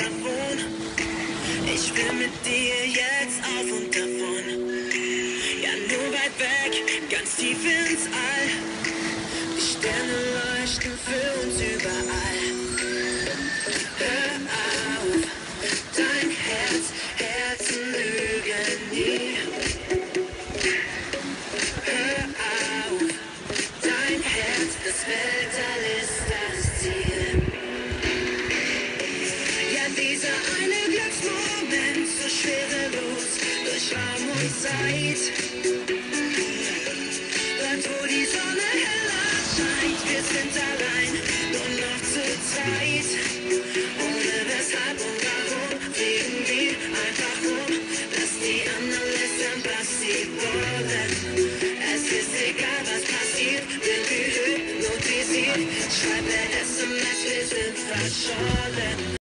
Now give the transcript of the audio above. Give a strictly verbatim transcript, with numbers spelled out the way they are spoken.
davon. Ich will mit dir jetzt auf und davon. Ja, nur weit weg, ganz tief ins All. Die Sterne leuchten für uns überall. Hör auf, dein Herz, Herzen lügen nie. Hör auf, dein Herz, das Weltall ist das Ziel. Ja, dieser eine Glücksmoment, so schwerelos, durch Raum und Zeit. Dort, wo die Sonne heller scheint, wir sind allein, nur noch zu zweit. Ohne weshalb und warum, fliegen wir einfach rum. Lass die anderen lästern, was sie wollen. Es ist egal, was passiert, bin wie hypnotisiert. Schreib eine S M S, wir sind verschollen.